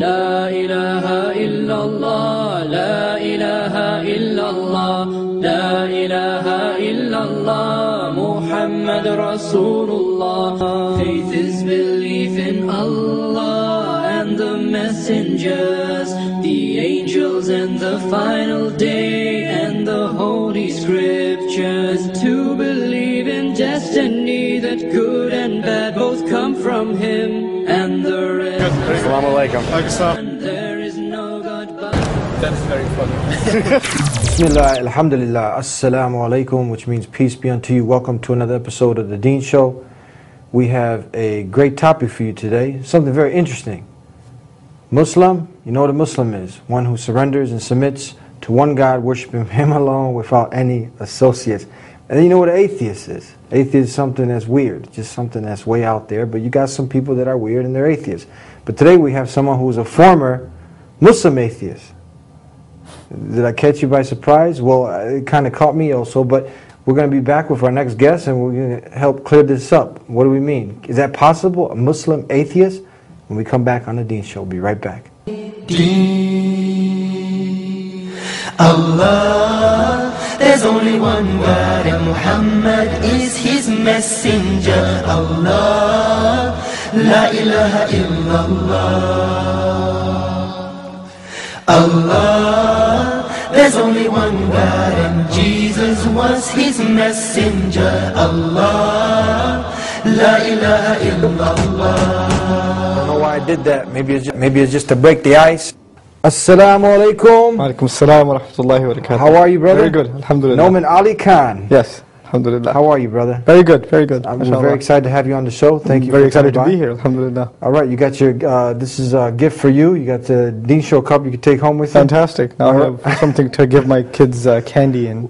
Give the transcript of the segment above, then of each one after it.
لا إله إلا الله لا إله إلا الله لا إله إلا الله محمد رسول الله. Faith is belief in Allah and the messengers, the angels and the final day and the holy scriptures. To believe in destiny that good and bad both come from Him and the rest. Assalamu alaikum. And there is no God but. That's very funny. Bismillah, alhamdulillah, assalamu alaikum, which means peace be unto you. Welcome to another episode of The Deen Show. We have a great topic for you today, something very interesting. Muslim, you know what a Muslim is? One who surrenders and submits to one God, worshiping Him alone without any associates. And then you know what an atheist is? Atheist is something that's weird, just something that's way out there, but you got some people that are weird and they're atheists. But today we have someone who's a former Muslim atheist. Did I catch you by surprise? Well, it kind of caught me also, but we're going to be back with our next guest and we're going to help clear this up. What do we mean? Is that possible, a Muslim atheist? When we come back on The Deen Show, we'll be right back. Allah, there's only one God and Muhammad is His messenger. Allah, La ilaha illallah. Allah, there's only one God and Jesus was His messenger. Allah, La ilaha illallah. I don't know why I did that. Maybe it's just to break the ice. Assalamu alaikum. Alaikum assalam wa rahmatullahi wa barakatuh. How are you, brother? Very good, alhamdulillah. Noman Ali Khan. Yes, alhamdulillah. How are you, brother? Very good, very good. We're very excited to have you on the show. Thank you. Very for excited to coming be by. here, alhamdulillah. All right, you got your, this is a gift for you. You got the Deen Show cup you can take home with you. Fantastic. Now I have something to give my kids candy and...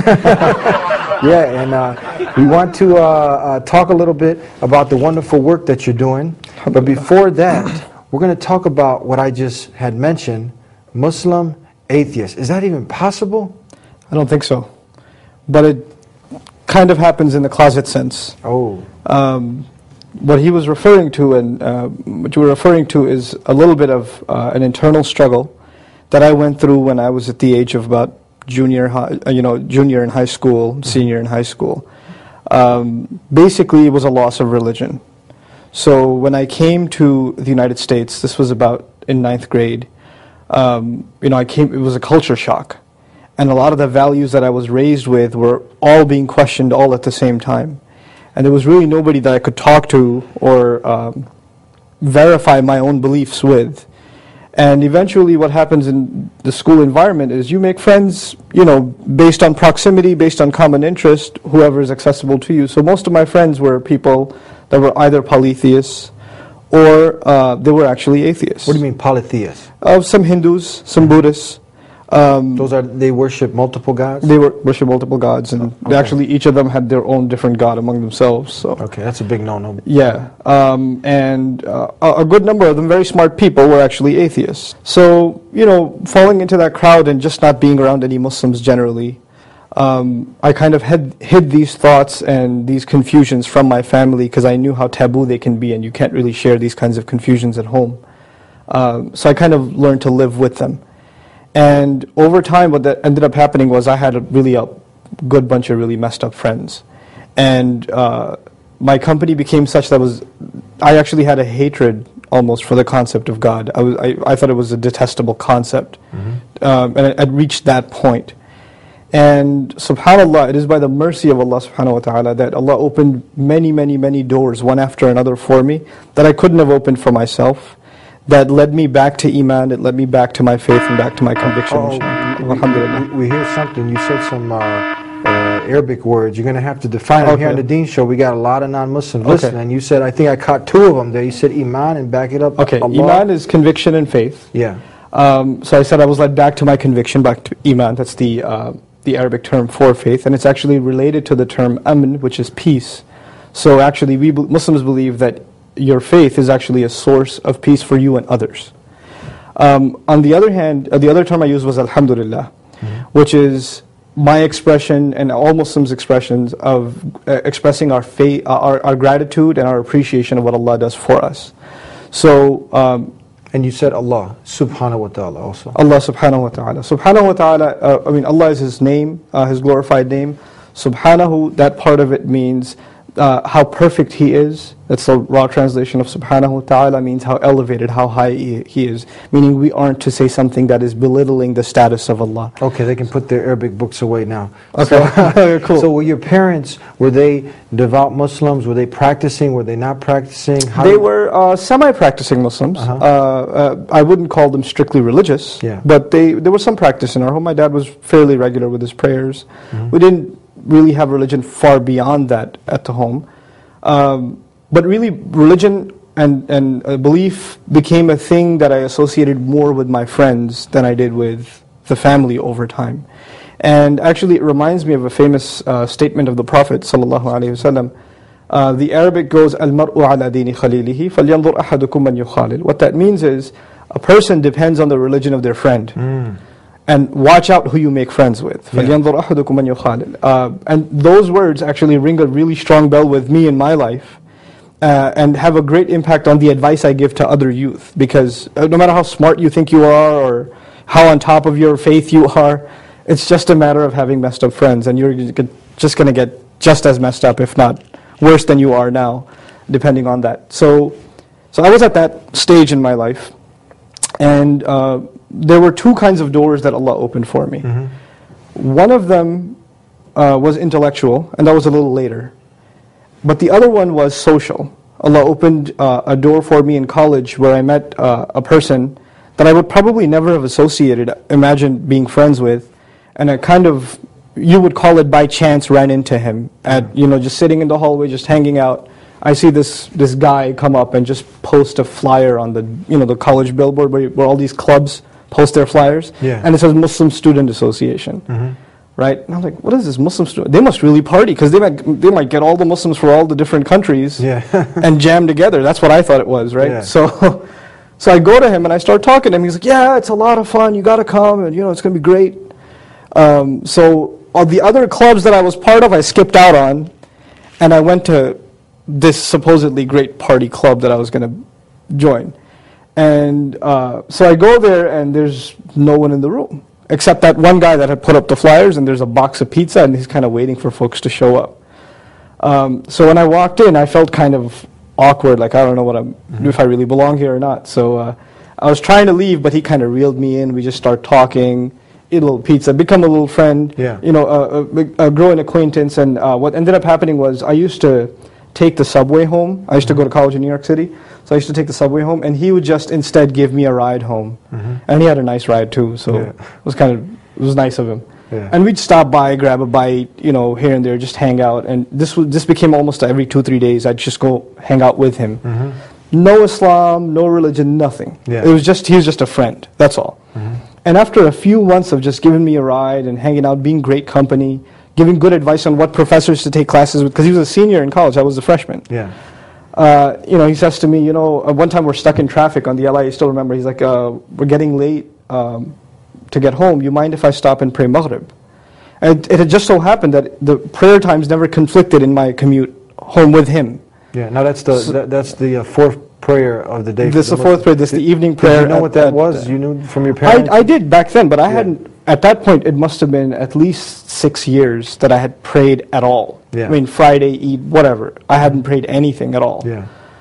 Yeah, and we want to talk a little bit about the wonderful work that you're doing. But before that, we're going to talk about what I just had mentioned, Muslim atheist. Is that even possible? I don't think so. But it kind of happens in the closet sense. Oh. What he was referring to and what you were referring to is a little bit of an internal struggle that I went through when I was at the age of about junior in high school, senior in high school. Basically, it was a loss of religion. So when I came to the United States, this was about in 9th grade, it was a culture shock. And a lot of the values that I was raised with were all being questioned all at the same time. And there was really nobody that I could talk to or verify my own beliefs with. And eventually what happens in the school environment is you make friends, based on proximity, based on common interest, whoever is accessible to you. So most of my friends were people that were either polytheists or they were actually atheists. What do you mean polytheists? Some Hindus, some Buddhists. They worship multiple gods? They worship multiple gods, and they actually, each of them had their own different god among themselves. So. Okay, that's a big no-no. Yeah, and a good number of them, very smart people, were actually atheists. So, falling into that crowd and just not being around any Muslims generally, I kind of hid these thoughts and these confusions from my family because I knew how taboo they can be and you can't really share these kinds of confusions at home. So I kind of learned to live with them. And over time, what that ended up happening was I had a good bunch of really messed up friends. And my company became such that I actually had a hatred almost for the concept of God. I thought it was a detestable concept. And it had reached that point. And subhanAllah, it is by the mercy of Allah subhanahu wa ta'ala that Allah opened many, many, many doors, one after another for me, that I couldn't have opened for myself. That led me back to Iman, it led me back to my faith and back to my conviction. Alhamdulillah. We hear something, you said some Arabic words, you're going to have to define them. Here on the Deen Show, we got a lot of non-Muslims listening, and you said, I think I caught two of them there, you said Iman and back it up. Okay, Allah. Iman is conviction and faith. Yeah. So I said I was led back to my conviction, back to Iman, that's the Arabic term for faith, and it's actually related to the term Amn, which is peace. So actually, Muslims believe that your faith is actually a source of peace for you and others. On the other hand, the other term I used was Alhamdulillah, which is my expression and all Muslims' expressions of expressing our faith, our gratitude and our appreciation of what Allah does for us. So And you said Allah subhanahu wa ta'ala also. Allah subhanahu wa ta'ala. Subhanahu wa ta'ala, I mean, Allah is His name, His glorified name. Subhanahu, that part of it means how perfect He is. That's the raw translation of subhanahu wa ta'ala, means how elevated, how high He is. Meaning we aren't to say something that is belittling the status of Allah. Okay, they can put their Arabic books away now. Okay, So, cool. So were your parents, were they devout Muslims? Were they practicing? Were they not practicing? They were semi-practicing Muslims. I wouldn't call them strictly religious, Yeah. but there was some practice in our home. My dad was fairly regular with his prayers. We didn't really have religion far beyond that at the home. But really, religion and belief became a thing that I associated more with my friends than I did with the family over time. And actually, it reminds me of a famous statement of the Prophet ﷺ. The Arabic goes, "Al-mar'u ala dini khalilihi, falyanzur ahadukum man yukhalil." What that means is, a person depends on the religion of their friend. And watch out who you make friends with. فَلْيَنْظُرْ أَحَدُكُمْ مَنْ يُخَالِلْ. And those words actually ring a really strong bell with me in my life, and have a great impact on the advice I give to other youth. Because no matter how smart you think you are, or how on top of your faith you are, it's just a matter of having messed up friends, and you're just going to get just as messed up, if not worse than you are now, depending on that. So I was at that stage in my life, and there were two kinds of doors that Allah opened for me. One of them was intellectual, and that was a little later. But the other one was social. Allah opened a door for me in college where I met a person that I would probably never have imagined being friends with, and I kind of, you would call it by chance, ran into him at, just sitting in the hallway, just hanging out. I see this guy come up and just post a flyer on the the college billboard where all these clubs post their flyers, and it says Muslim Student Association, right? And I'm like, what is this Muslim student? They must really party, because they might get all the Muslims for all the different countries and jam together. That's what I thought it was, right? Yeah. So I go to him and I start talking to him. He's like, yeah, it's a lot of fun. You got to come, and it's going to be great. So all the other clubs that I was part of, I skipped out on, and I went to this supposedly great party club that I was going to join. And so I go there, and there's no one in the room, except that one guy that had put up the flyers, and there's a box of pizza, and he's kind of waiting for folks to show up. So when I walked in, I felt kind of awkward, like I don't know if I really belong here or not. So I was trying to leave, but he kind of reeled me in. We just start talking, eat a little pizza, become a little friend, grow an acquaintance. And what ended up happening was I used to take the subway home. I used to go to college in New York City, so I used to take the subway home, and he would just instead give me a ride home. And he had a nice ride too, so it was nice of him. And we'd stop by, grab a bite, here and there, just hang out. And this became almost every 2-3 days. I'd just go hang out with him. No Islam, no religion, nothing. He was just a friend. That's all. And after a few months of just giving me a ride and hanging out, being great company, giving good advice on what professors to take classes with, because he was a senior in college, I was a freshman. He says to me, one time we're stuck in traffic on the LI, I still remember, he's like, we're getting late to get home, you mind if I stop and pray Maghrib? And it had just so happened that the prayer times never conflicted in my commute home with him. Now that's the fourth prayer of the day. This is the fourth prayer, this is the evening prayer. Did you know what that was? You knew from your parents? I did back then, but I hadn't. At that point, it must have been at least 6 years that I had prayed at all. I mean, Friday, Eid, whatever. I hadn't prayed anything at all.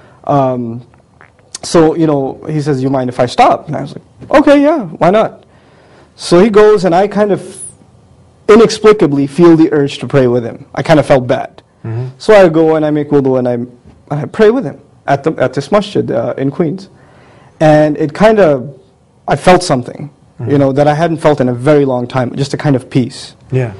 So, he says, you mind if I stop? And I was like, okay, yeah, why not? So he goes, and I kind of inexplicably feel the urge to pray with him. I kind of felt bad. So I go and I make wudu and I pray with him at this masjid in Queens. And it kind of, I felt something. That I hadn't felt in a very long time, just a kind of peace.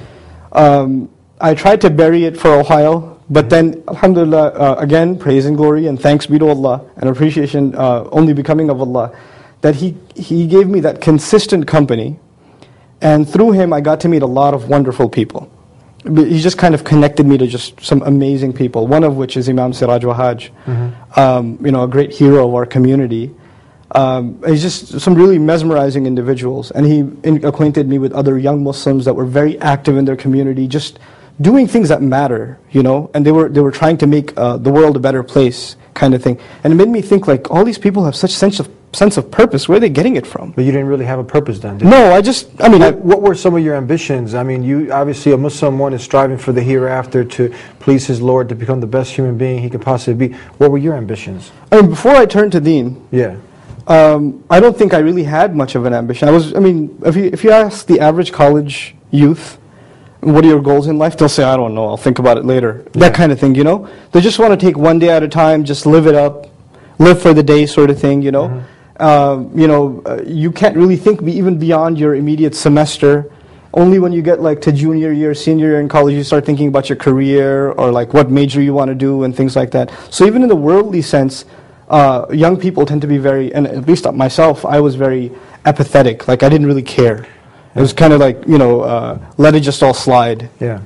I tried to bury it for a while, but then, alhamdulillah, again, praise and glory and thanks be to Allah, and appreciation only becoming of Allah, that He gave me that consistent company, and through Him I got to meet a lot of wonderful people. He just kind of connected me to just some amazing people, one of which is Imam Siraj Wahaj, a great hero of our community. He's just some really mesmerizing individuals, and he acquainted me with other young Muslims that were very active in their community, just doing things that matter, and they were trying to make the world a better place, kind of thing. And it made me think, like, all these people have such sense of sense of purpose. Where are they getting it from? But you didn't really have a purpose then, did you? No, What were some of your ambitions? I mean, you obviously, a Muslim one is striving for the hereafter to please his Lord, to become the best human being he could possibly be. What were your ambitions? Before I turned to Deen, Yeah. I don't think I really had much of an ambition. If you ask the average college youth, what are your goals in life? They'll say, I don't know, I'll think about it later. Yeah. That kind of thing, you know? They just want to take one day at a time, just live it up, live for the day sort of thing, you know? You can't really think even beyond your immediate semester. Only when you get like to junior year, senior year in college, you start thinking about your career or like what major you want to do and things like that. So even in the worldly sense, young people tend to be very, and at least myself, I was very apathetic. Like I didn't really care. It was kind of like, let it just all slide. Yeah.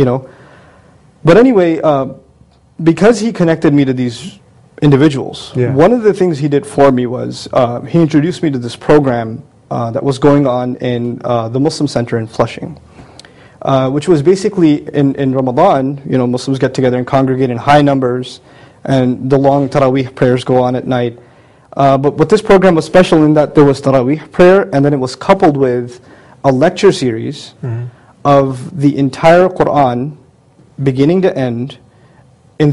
But anyway, because he connected me to these individuals, Yeah. one of the things he did for me was he introduced me to this program that was going on in the Muslim Center in Flushing, which was basically in Ramadan, Muslims get together and congregate in high numbers, and the long Taraweeh prayers go on at night. But this program was special in that there was Taraweeh prayer, and then it was coupled with a lecture series of the entire Quran, beginning to end, in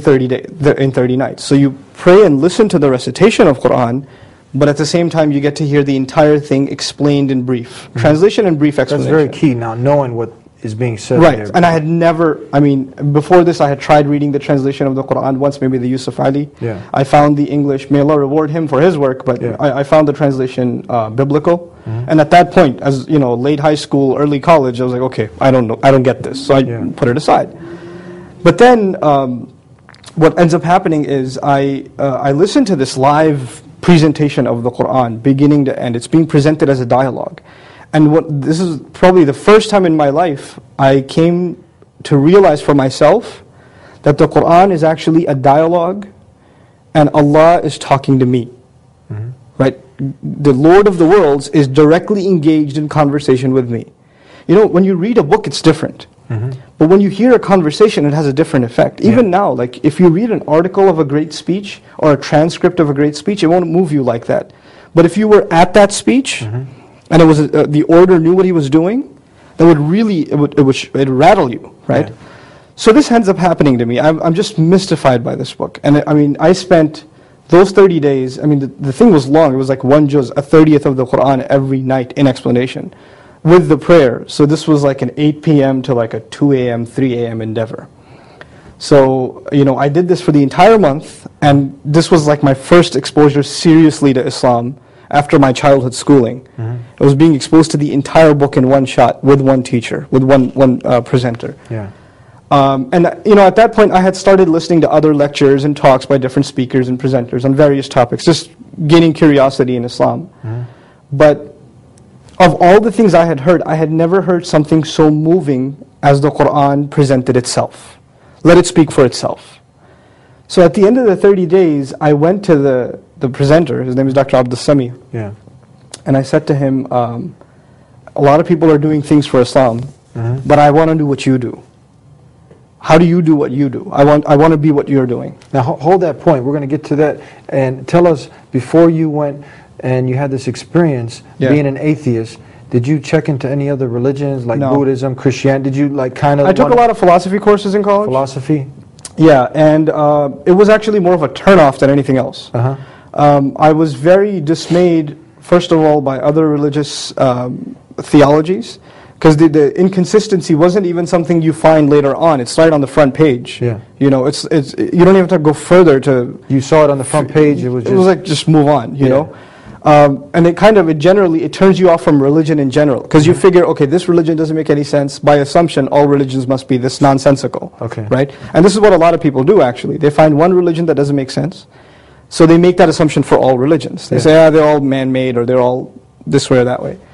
30 nights. So you pray and listen to the recitation of Quran, but at the same time you get to hear the entire thing explained in brief. Translation and brief That's explanation. very key now, knowing what is being said Right, there. and I had never, before this I had tried reading the translation of the Quran once, maybe the Yusuf Ali. Yeah. I found the English, may Allah reward him for his work, but Yeah. I found the translation biblical. And at that point, as late high school, early college, I was like, okay, I don't get this, so I Yeah. put it aside. But then, what ends up happening is I listened to this live presentation of the Quran, beginning to end. It's being presented as a dialogue. And this is probably the first time in my life I came to realize for myself that the Quran is actually a dialogue and Allah is talking to me. Right? The Lord of the worlds is directly engaged in conversation with me. When you read a book, it's different. But when you hear a conversation, it has a different effect. Even now, like if you read an article of a great speech or a transcript of a great speech, it won't move you like that. But if you were at that speech, and it was the orator knew what he was doing, that would really, it would rattle you, right? Yeah. So this ends up happening to me. I'm just mystified by this book. And I spent those 30 days, the thing was long. It was like one juz, a 30th of the Quran every night in explanation, with the prayer. So this was like an 8 p.m. to like a 2 a.m., 3 a.m. endeavor. So, I did this for the entire month, and this was like my first exposure seriously to Islam after my childhood schooling. I was being exposed to the entire book in one shot with one teacher, with one presenter. Yeah. At that point I had started listening to other lectures and talks by different speakers and presenters on various topics, just gaining curiosity in Islam. But of all the things I had heard, I had never heard something so moving as the Quran presented itself. Let it speak for itself. So at the end of the 30 days, I went to the presenter, his name is Dr. Abdul Sami, Yeah. and I said to him, a lot of people are doing things for Islam, but I want to do what you do. How do you do what you do? I want to be what you're doing. Now hold that point. We're going to get to that. And tell us, before you went and you had this experience being an atheist, did you check into any other religions like No. Buddhism, Christianity? Did you like kind of... I took a lot of philosophy courses in college. philosophy? Yeah, and it was actually more of a turnoff than anything else. I was very dismayed, first of all, by other religious theologies, because the inconsistency wasn't even something you find later on. It's right on the front page. Yeah. It's you don't even have to go further to. You saw it on the front page. It was like just move on. You know. And it generally turns you off from religion in general, because you figure, okay, this religion doesn't make any sense. By assumption, all religions must be this nonsensical. Okay. Right? And this is what a lot of people do, actually. They find one religion that doesn't make sense, so they make that assumption for all religions. They say, they're all man-made, or they're all this way or that way.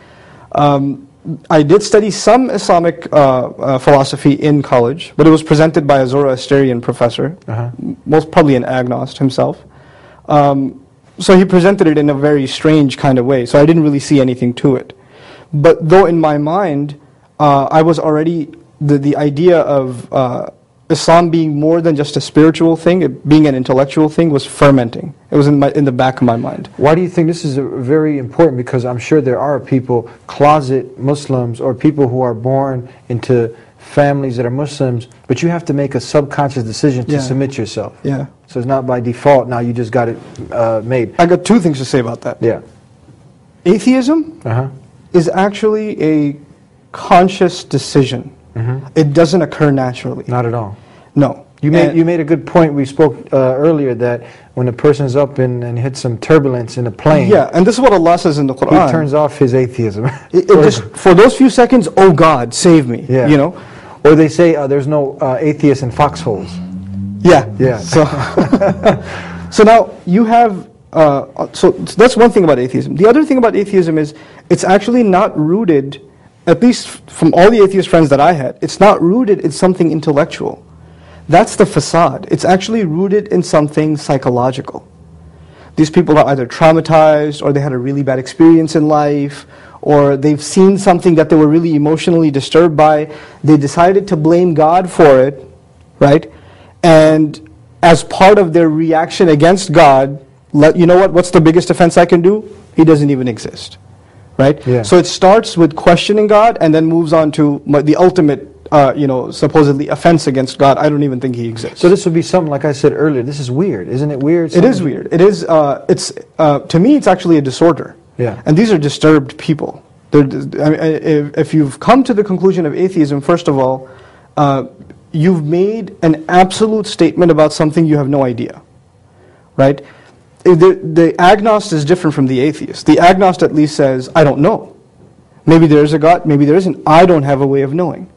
I did study some Islamic philosophy in college, but it was presented by a Zoroastrian professor, most probably an agnost himself. So he presented it in a very strange kind of way, so I didn't really see anything to it. But though in my mind, I was already, the idea of Islam being more than just a spiritual thing, it being an intellectual thing, was fermenting. It was in the back of my mind. Why do you think this is very important? Because I'm sure there are people, closet Muslims, or people who are born into families that are Muslims, but you have to make a subconscious decision to submit yourself. Yeah. So it's not by default, now you just got it made. I got two things to say about that. Yeah. Atheism is actually a conscious decision. It doesn't occur naturally. Not at all. No. You made a good point. We spoke earlier that when a person's up and hits some turbulence in a plane, Yeah, and this is what Allah says in the Quran. he turns off his atheism. It just, for those few seconds, oh God, save me. Yeah. You know? Or they say there's no atheists in foxholes. Yeah. Yeah. So, so now you have, so that's one thing about atheism. The other thing about atheism is it's actually not rooted, at least from all the atheist friends that I had, it's not rooted in something intellectual. That's the facade. It's actually rooted in something psychological. These people are either traumatized, or they had a really bad experience in life, or they've seen something that they were really emotionally disturbed by. They decided to blame God for it, right? And as part of their reaction against God, you know what? What's the biggest offense I can do? He doesn't even exist, right? Yeah. So it starts with questioning God, and then moves on to the ultimate, supposedly offense against God. I don't even think He exists. So this would be something, like I said earlier, this is weird. Isn't it weird? It is weird. It is. To me, it's actually a disorder. Yeah. And these are disturbed people. If you've come to the conclusion of atheism, first of all, you've made an absolute statement about something you have no idea, right? The agnost is different from the atheist. The agnost at least says, I don't know. Maybe there is a God, maybe there isn't. I don't have a way of knowing.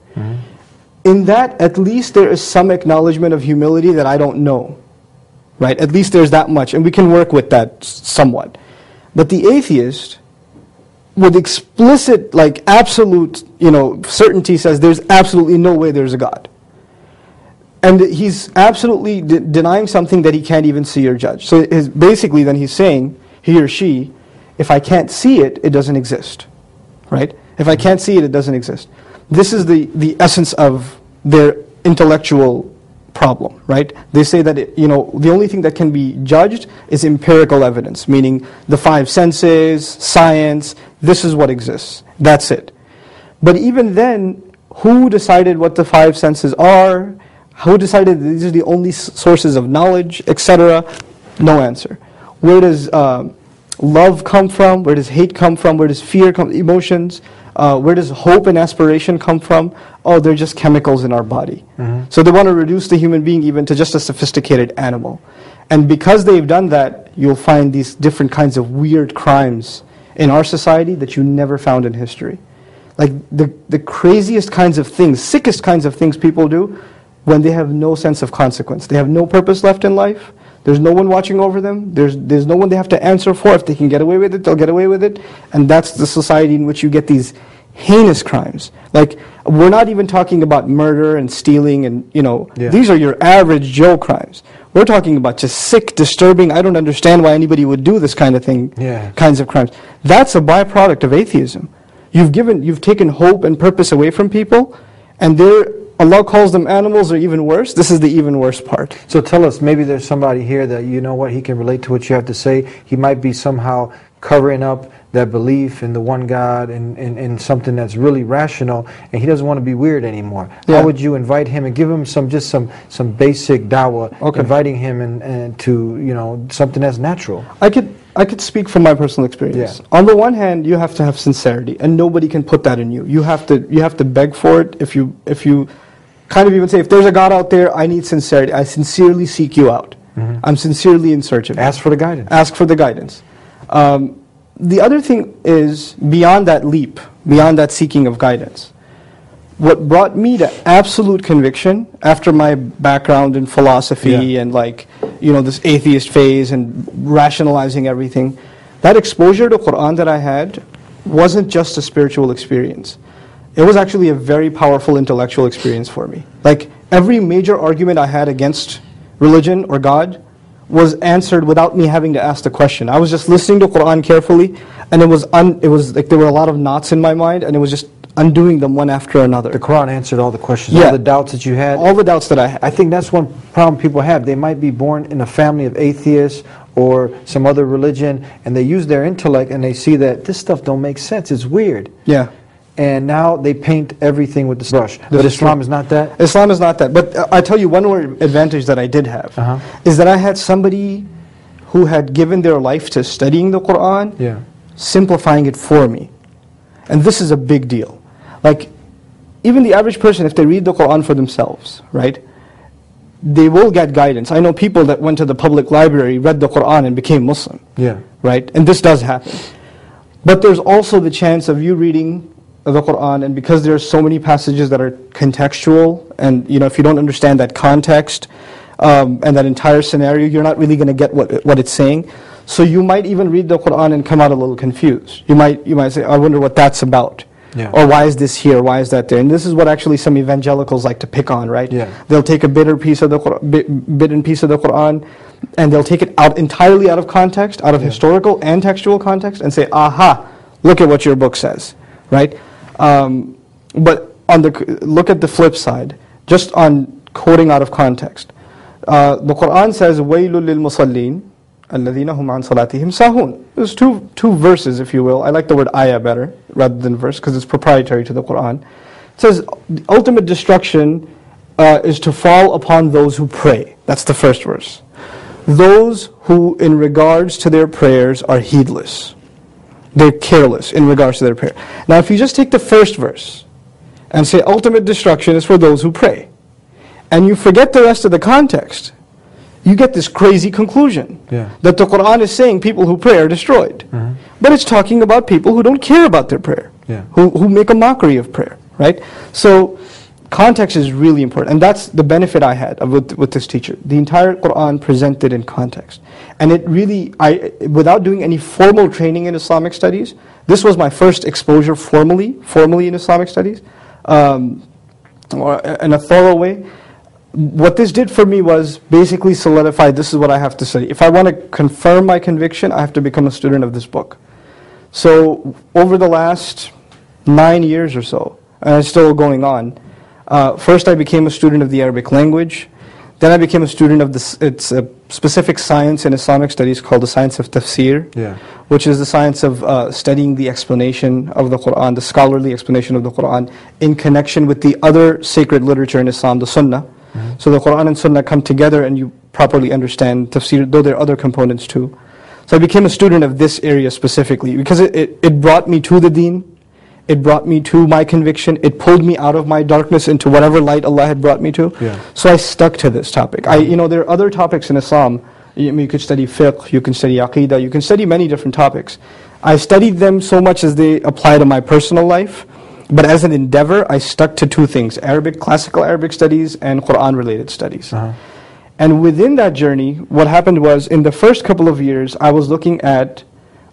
In that, at least there is some acknowledgement of humility that I don't know, right? At least there's that much, and we can work with that somewhat. But the atheist, with explicit, absolute, certainty, says there's absolutely no way there's a God. And he's absolutely denying something that he can't even see or judge. So basically then he's saying, he or she, if I can't see it, it doesn't exist, right? If I can't see it, it doesn't exist. This is the essence of their intellectual problem, right? They say that the only thing that can be judged is empirical evidence, meaning the five senses, science, this is what exists. That's it. But even then, who decided what the five senses are? Who decided that these are the only sources of knowledge, etc.? No answer. Where does love come from? Where does hate come from? Where does fear come? Emotions? Where does hope and aspiration come from? Oh, they're just chemicals in our body. So they want to reduce the human being even to just a sophisticated animal. And because they've done that, you'll find these different kinds of weird crimes in our society that you never found in history. Like the craziest kinds of things, sickest kinds of things people do when they have no sense of consequence. They have no purpose left in life. There's no one watching over them. There's no one they have to answer for. If they can get away with it, they'll get away with it. And that's the society in which you get these heinous crimes. Like, we're not even talking about murder and stealing and, these are your average Joe crimes. We're talking about just sick, disturbing, I don't understand why anybody would do this kind of thing, kinds of crimes. That's a byproduct of atheism. You've taken hope and purpose away from people, and Allah calls them animals, or even worse. This is the even worse part. So tell us, maybe there's somebody here that, he can relate to what you have to say. He might be somehow covering up that belief in the one God and something that's really rational, and he doesn't want to be weird anymore. How would you invite him and give him some basic dawah, inviting him and to something that's natural? I could speak from my personal experience. On the one hand, you have to have sincerity, and nobody can put that in you. You have to beg for it. If you kind of even say, if there's a God out there, I need sincerity. I sincerely seek you out. I'm sincerely in search of you. Ask for the guidance. Ask for the guidance. The other thing is, beyond that leap, beyond that seeking of guidance, what brought me to absolute conviction after my background in philosophy and this atheist phase and rationalizing everything, that exposure to Quran that I had wasn't just a spiritual experience. It was actually a very powerful intellectual experience for me. Like, every major argument I had against religion or God was answered without me having to ask the question. I was just listening to Quran carefully, and it was like there were a lot of knots in my mind, and it was just undoing them one after another. The Quran answered all the questions, Yeah. all the doubts that you had. All the doubts that I had. I think that's one problem people have. They might be born in a family of atheists or some other religion, and they use their intellect and they see that this stuff don't make sense. It's weird. Yeah. And now they paint everything with this brush. But is Islam true. is not that? Islam is not that. But I tell you one more advantage that I did have is that I had somebody who had given their life to studying the Quran, Yeah. simplifying it for me. And this is a big deal. Like, even the average person, if they read the Quran for themselves, right, they will get guidance. I know people that went to the public library, read the Quran, and became Muslim, Yeah. right? And this does happen. But there's also the chance of you reading the Quran, and because there are so many passages that are contextual, and if you don't understand that context and that entire scenario, you're not really going to get what it's saying. So you might even read the Quran and come out a little confused. You might say, I wonder what that's about. Yeah. Or why is this here? Why is that there? And this is what actually some evangelicals like to pick on, right? Yeah. They'll take a bit and piece of the Quran, and they'll take it out entirely out of context, out of historical and textual context, and say, aha, look at what your book says, right? But look at the flip side, just on quoting out of context. The Quran says, وَيْلٌ لِلْمُصَلِّينَ الَّذِينَ هُمْ عَنْ صَلَاتِهِمْ سَاهُونَ. There's two verses, if you will. I like the word ayah better rather than verse because it's proprietary to the Quran. It says, the ultimate destruction is to fall upon those who pray. That's the first verse. Those who, in regards to their prayers, are heedless. They're careless in regards to their prayer. Now, if you just take the first verse and say ultimate destruction is for those who pray, and you forget the rest of the context, you get this crazy conclusion that the Quran is saying people who pray are destroyed. But it's talking about people who don't care about their prayer, who make a mockery of prayer, right? So context is really important, and that's the benefit I had with this teacher. The entire Quran presented in context. And it really, without doing any formal training in Islamic studies, this was my first exposure formally in Islamic studies, or in a thorough way. What this did for me was basically solidify this is what I have to study. If I want to confirm my conviction, I have to become a student of this book. So over the last 9 years or so, and it's still going on, first I became a student of the Arabic language. Then I became a student of it's a specific science in Islamic studies called the science of tafsir, which is the science of studying the explanation of the Quran, the scholarly explanation of the Quran, in connection with the other sacred literature in Islam, the Sunnah. So the Quran and Sunnah come together and you properly understand tafsir, though there are other components too. So I became a student of this area specifically because it brought me to the deen. It brought me to my conviction. It pulled me out of my darkness into whatever light Allah had brought me to. So I stuck to this topic. There are other topics in Islam. You could study fiqh, you can study aqeedah, you can study many different topics. I studied them so much as they apply to my personal life. But as an endeavor, I stuck to two things: classical Arabic studies and Quran-related studies. And within that journey, what happened was, in the first couple of years, I was looking at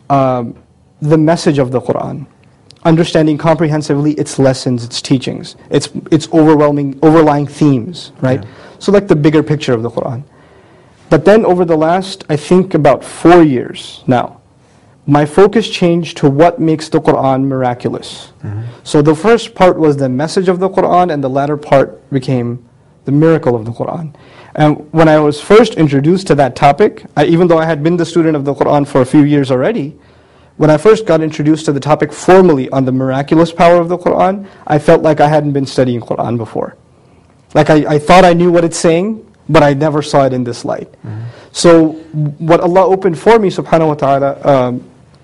the message of the Quran, understanding comprehensively its lessons, its teachings, its overlying themes, right? So like the bigger picture of the Quran. But then over the last, I think about 4 years now, my focus changed to what makes the Quran miraculous. So the first part was the message of the Quran, and the latter part became the miracle of the Quran. And when I was first introduced to that topic, even though I had been the student of the Quran for a few years already, when I first got introduced to the topic formally on the miraculous power of the Quran, I felt like I hadn't been studying Quran before. Like I thought I knew what it's saying, but I never saw it in this light. So what Allah opened for me, subhanahu wa ta'ala,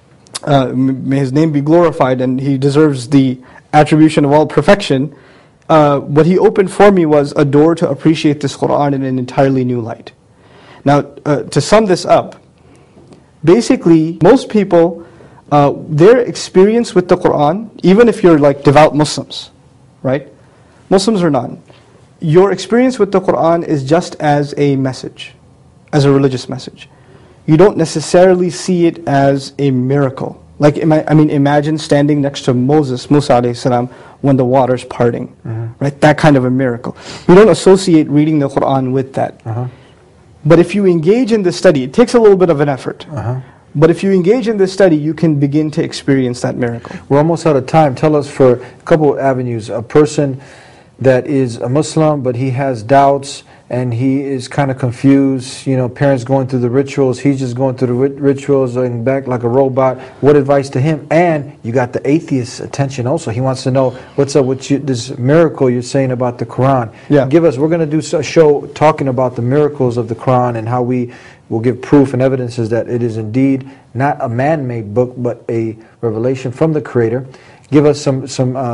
may His name be glorified, and He deserves the attribution of all perfection. What He opened for me was a door to appreciate this Quran in an entirely new light. Now, to sum this up, basically, most people, their experience with the Quran, even if you're like devout Muslims, right? Muslims or not, your experience with the Quran is just as a message, as a religious message. You don't necessarily see it as a miracle. Like, imagine standing next to Musa alayhi salam, when the water's parting, right? That kind of a miracle. We don't associate reading the Quran with that. But if you engage in the study, it takes a little bit of an effort. But if you engage in this study, you can begin to experience that miracle. We're almost out of time. Tell us for a couple of avenues. A person that is a Muslim, but he has doubts and he is kind of confused. You know, parents going through the rituals, he's just going through the rituals and back like a robot. What advice to him? And you got the atheist's attention also. He wants to know what's up with this miracle you're saying about the Quran. Yeah. Give us, we're going to do a show talking about the miracles of the Quran and how we will give proof and evidences that it is indeed not a man-made book, but a revelation from the Creator. Give us some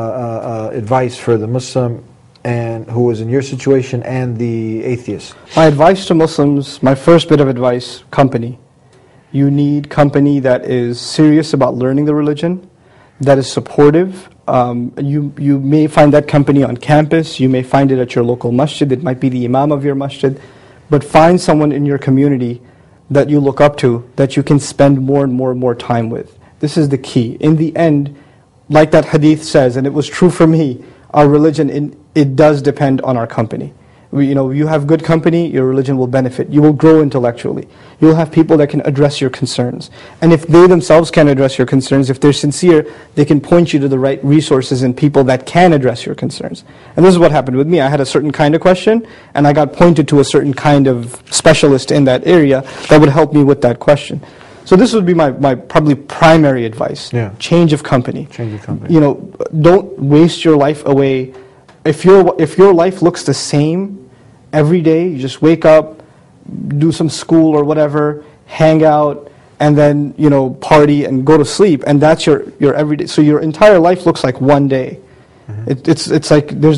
advice for the Muslim and who is in your situation and the atheist. My advice to Muslims, my first bit of advice, company. You need company that is serious about learning the religion, that is supportive. You may find that company on campus, you may find it at your local masjid, it might be the imam of your masjid, but find someone in your community that you look up to, that you can spend more and more time with. This is the key. In the end, like that hadith says, and it was true for me, our religion, it does depend on our company. You have good company, your religion will benefit. You will grow intellectually. You'll have people that can address your concerns. And if they themselves can address your concerns, if they're sincere, they can point you to the right resources and people that can address your concerns. And this is what happened with me. I had a certain kind of question, and I got pointed to a certain kind of specialist in that area that would help me with that question. So this would be my probably primary advice. Yeah. Change of company. Change of company. Don't waste your life away. If your life looks the same every day, you just wake up, do some school or whatever, hang out, and then party and go to sleep, and that's your everyday. So your entire life looks like one day. Mm-hmm. It's like there's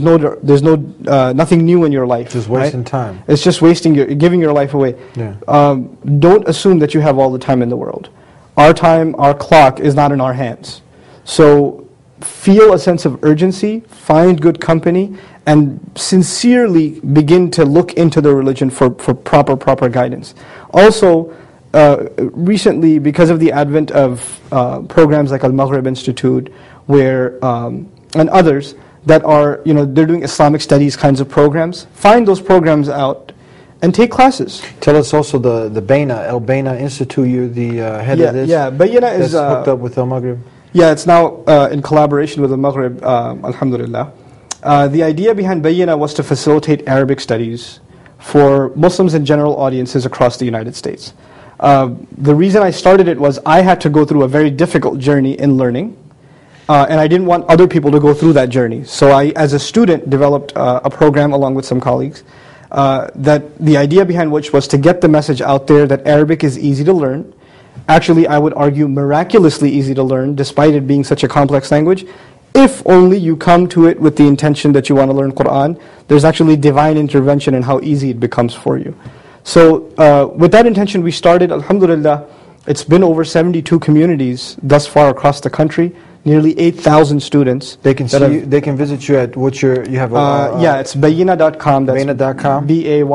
nothing new in your life. Just wasting right? time. It's just giving your life away. Yeah. Don't assume that you have all the time in the world. Our time, our clock is not in our hands. So feel a sense of urgency, find good company, and sincerely begin to look into the religion for proper guidance. Also, recently, because of the advent of programs like Al-Maghrib Institute, where and others that are, they're doing Islamic studies kinds of programs, find those programs out and take classes. Tell us also the Baina, Al-Baina Institute, you're the head of this. Yeah, Baina is hooked up with Al-Maghrib. Yeah, it's now in collaboration with Al-Maghrib, alhamdulillah. The idea behind Bayyina was to facilitate Arabic studies for Muslims and general audiences across the United States. The reason I started it was I had to go through a very difficult journey in learning, and I didn't want other people to go through that journey. So I, as a student, developed a program along with some colleagues, that the idea behind which was to get the message out there that Arabic is easy to learn. Actually, I would argue miraculously easy to learn, despite it being such a complex language. If only you come to it with the intention that you want to learn Quran, there's actually divine intervention in how easy it becomes for you. So with that intention, we started, alhamdulillah, it's been over 72 communities thus far across the country, nearly 8,000 students. They can see you, they can visit you at what you have yeah, it's bayyina.com. That's bayyina.com.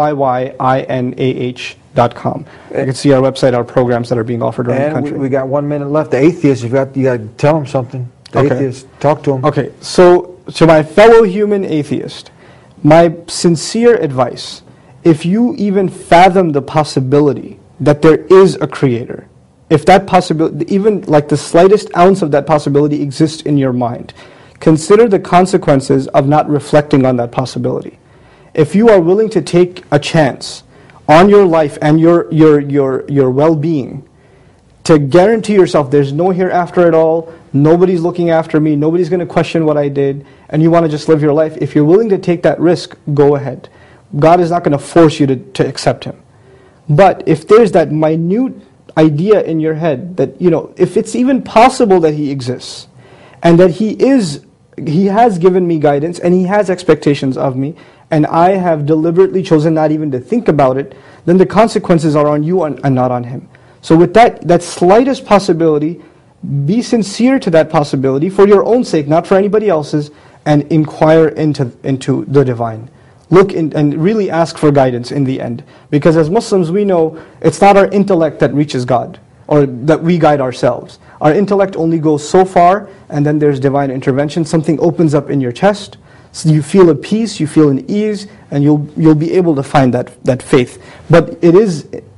BAYYINAH.com. You can see our website, our programs that are being offered around the country. And we got 1 minute left. The atheist, you got to tell them something. The atheist, talk to them. Okay, so to my fellow human atheist, my sincere advice, if you even fathom the possibility that there is a creator, if that possibility, even like the slightest ounce of that possibility exists in your mind, consider the consequences of not reflecting on that possibility. If you are willing to take a chance on your life and your well-being, to guarantee yourself there's no hereafter at all, nobody's looking after me, nobody's going to question what I did, and you want to just live your life, if you're willing to take that risk, go ahead. God is not going to force you to accept Him. But if there's that minute idea in your head that, if it's even possible that He exists, and that He has given me guidance, and He has expectations of me, and I have deliberately chosen not even to think about it, then the consequences are on you and not on Him. So with that slightest possibility, be sincere to that possibility for your own sake, not for anybody else's, and inquire into the divine. Look in, and really ask for guidance in the end. Because as Muslims, we know it's not our intellect that reaches God, or that we guide ourselves. Our intellect only goes so far, and then there's divine intervention. Something opens up in your chest, so you feel a peace, you feel an ease, and you'll be able to find that faith. But it is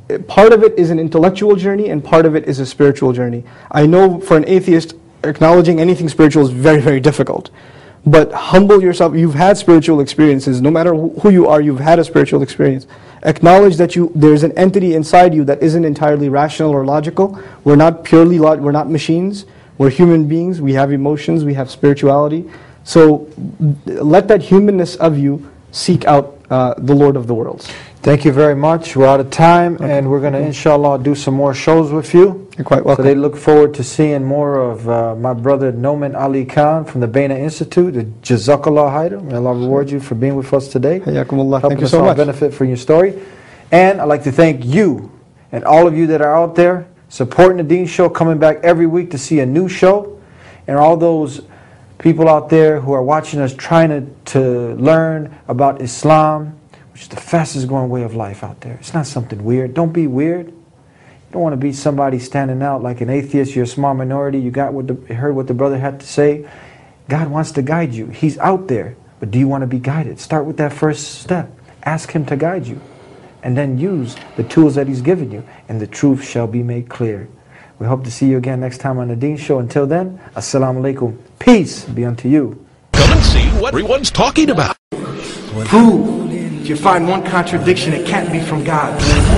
part of it is an intellectual journey and part of it is a spiritual journey. I know for an atheist, acknowledging anything spiritual is very, very difficult. But humble yourself. You've had spiritual experiences. No matter who you are, you've had a spiritual experience. Acknowledge that there's an entity inside you that isn't entirely rational or logical. We're not purely we're not machines. We're human beings. We have emotions. We have spirituality. So let that humanness of you seek out the Lord of the worlds. Thank you very much. We're out of time, and we're going to, inshallah, do some more shows with you. You're quite welcome. So they look forward to seeing more of my brother Noman Ali Khan from the Baina Institute. Jazakallah Haida. May Allah reward you for being with us today. Hayakumullah. Helping Thank you us so all much. benefit from your story. And I'd like to thank you and all of you that are out there supporting the Deen Show, coming back every week to see a new show, and all those people out there who are watching us trying to learn about Islam, which is the fastest growing way of life out there. It's not something weird. Don't be weird. You don't want to be somebody standing out like an atheist. You're a small minority. You heard what the brother had to say. God wants to guide you. He's out there. But do you want to be guided? Start with that first step. Ask Him to guide you. And then use the tools that He's given you. And the truth shall be made clear. We hope to see you again next time on the Deen Show. Until then, Assalamu alaikum. Peace be unto you. Come and see what everyone's talking about. Prove. If you find one contradiction, it can't be from God.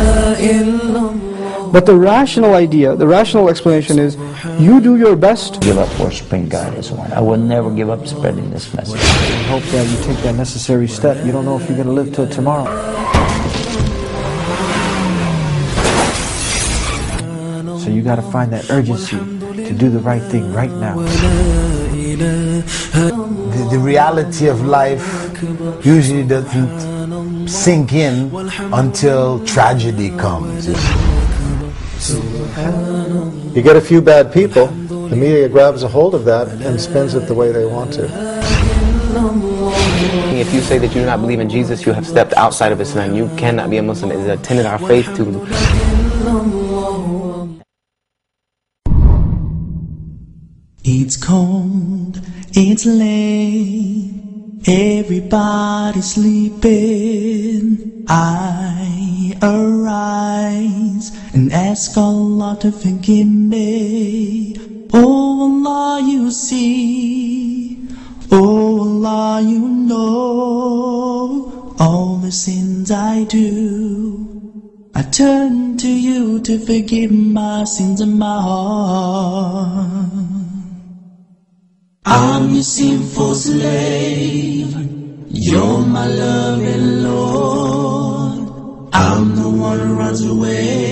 But the rational idea, the rational explanation is, you do your best. Give up worshiping God as one. I will never give up spreading this message. We hope that you take that necessary step. You don't know if you're going to live till tomorrow. So you got to find that urgency to do the right thing right now. The reality of life usually doesn't sink in until tragedy comes. You get a few bad people, the media grabs a hold of that and spins it the way they want to. If you say that you do not believe in Jesus, you have stepped outside of Islam. You cannot be a Muslim. It is a tenet of our faith to... It's cold, it's late, everybody's sleeping. I arise and ask Allah to forgive me. Oh Allah, you see, oh Allah, you know all the sins I do. I turn to you to forgive my sins in my heart. I'm your sinful slave, you're my loving Lord. I'm the one who runs away.